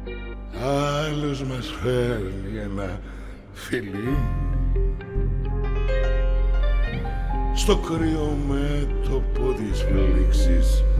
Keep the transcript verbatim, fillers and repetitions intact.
άλλος μας φέρνει ένα φιλί στο κρύο μέτωπο της πλήξης